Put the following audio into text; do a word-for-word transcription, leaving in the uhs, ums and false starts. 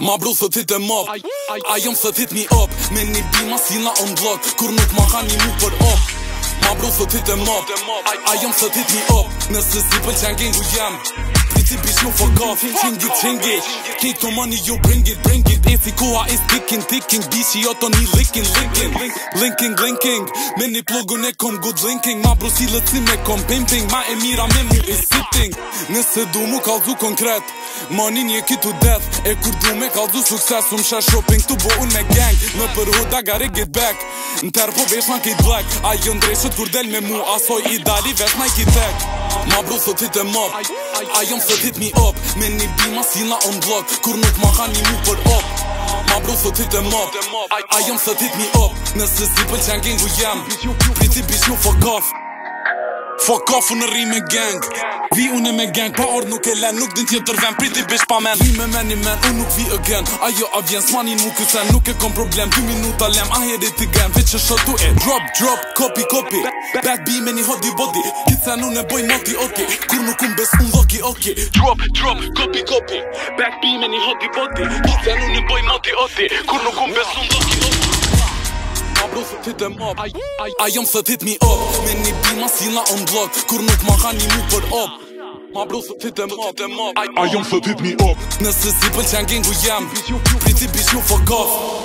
Ma bro thot hit em up A jom thot hit me up Me një bima sila on block Kur nuk ma ka një mu për up Ma bro thot hit em up A jom thot hit me up Nëse si pëlqen gengu jam Priti bish no fuck off Chingi chingi Take the money yo bring it bring it Eci koha is ticking ticking Bishi jo to një licking licking Linking linking Me një plugun e kom good linking Ma bro si lëci me kom pimping Ma e mira me mu is sitting Nëse du mu kalzu konkret Money një kitu death E kur du me kalzu sukses Um share shopping tu bo un me gang Në për hood I gotta get back Në ter po vesh ma kejt black A jën dreshët kur del me mu Asoj i dali vesh ma i kejt tag Ma bro thot hit em up A jom thot hit me up Me një bima sila on block Kur nuk ma ka një mu për up Ma bro thot hit em up A jom thot hit me up Nëse si pëlqen gengu jam Priti bish no fuck off Fuck off unë rri me gang Vi unë me gang Pa ord nuk e len Nuk din tjetër ven Priti bish pa men Vi me meni men Unë nuk vi again Ajo avjen S'manin mu kësen Nuk e kom problem Dy minuta lem I hit it again Veç e shotu e Drop drop Copy copy Back B me një hodi body Kitsen unë e boj moti oki Kur nuk unë bes unë loki oki Drop drop Copy copy Back B me një hodi body Kitsen unë e boj moti oki Kur nuk unë bes unë loki oki Ma bro thot hit em up A jom thot hit me up Me një bima sila on block Kur nuk ma ka një mu për up Ma bro thot hit em up A jom thot hit me up Nëse si pëlqen gengu jam Priti bish no fuck off